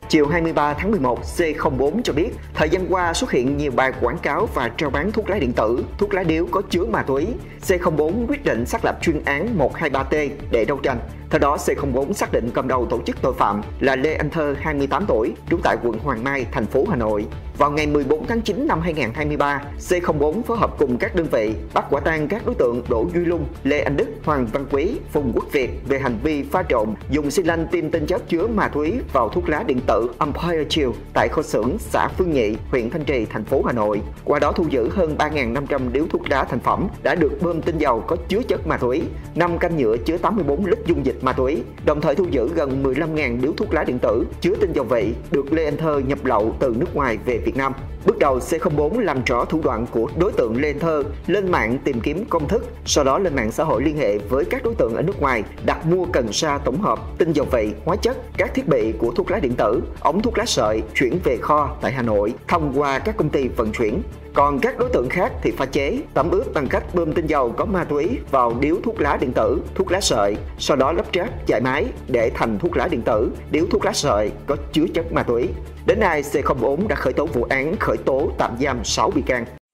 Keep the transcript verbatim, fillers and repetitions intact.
Chiều hai mươi ba tháng mười một, C không bốn cho biết, thời gian qua xuất hiện nhiều bài quảng cáo và rao bán thuốc lá điện tử, thuốc lá điếu có chứa ma túy. C không bốn quyết định xác lập chuyên án một hai ba T để đấu tranh. Theo đó, C không bốn xác định cầm đầu tổ chức tội phạm là Lê Anh Thơ, hai mươi tám tuổi, trú tại quận Hoàng Mai, thành phố Hà Nội. Vào ngày mười bốn tháng chín năm hai nghìn không trăm hai mươi ba, C không bốn phối hợp cùng các đơn vị bắt quả tang các đối tượng Đỗ Duy Lung, Lê Anh Đức, Hoàng Văn Quý, Phùng Quốc Việt về hành vi pha trộn dùng xi lanh tiêm tinh chất chứa ma túy vào thuốc lá điện tử Empire Chill tại kho xưởng xã Phương Nhị, huyện Thanh Trì, thành phố Hà Nội. Qua đó thu giữ hơn ba nghìn năm trăm điếu thuốc lá thành phẩm đã được bơm tinh dầu có chứa chất ma túy, năm can nhựa chứa tám mươi bốn lít dung dịch ma túy, đồng thời thu giữ gần mười lăm nghìn điếu thuốc lá điện tử chứa tinh dầu vị được Lê Anh Thơ nhập lậu từ nước ngoài về Việt Nam. Bước đầu, C không bốn làm rõ thủ đoạn của đối tượng Lê Anh Thơ, lên mạng tìm kiếm công thức, sau đó lên mạng xã hội liên hệ với các đối tượng ở nước ngoài đặt mua cần sa tổng hợp, tinh dầu vị, hóa chất, các thiết bị của thuốc lá điện tử, ống thuốc lá sợi chuyển về kho tại Hà Nội thông qua các công ty vận chuyển. Còn các đối tượng khác thì pha chế, tẩm ướp bằng cách bơm tinh dầu có ma túy vào điếu thuốc lá điện tử, thuốc lá sợi, sau đó lắp ráp chạy máy để thành thuốc lá điện tử, điếu thuốc lá sợi có chứa chất ma túy. Đến nay, C không bốn đã khởi tố vụ án, khởi tố tạm giam sáu bị can.